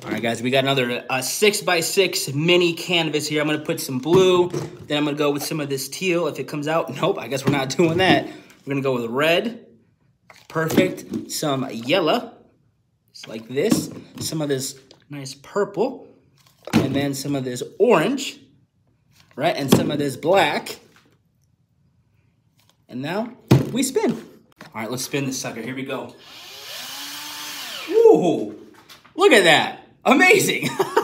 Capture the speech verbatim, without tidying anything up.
All right, guys, we got another uh, six by six mini canvas here. I'm gonna put some blue, then I'm gonna go with some of this teal if it comes out. Nope, I guess we're not doing that. We're gonna go with red, perfect. Some yellow, just like this. Some of this nice purple, and then some of this orange, right? And some of this black. And now we spin. All right, let's spin this sucker. Here we go. Ooh, look at that. Amazing.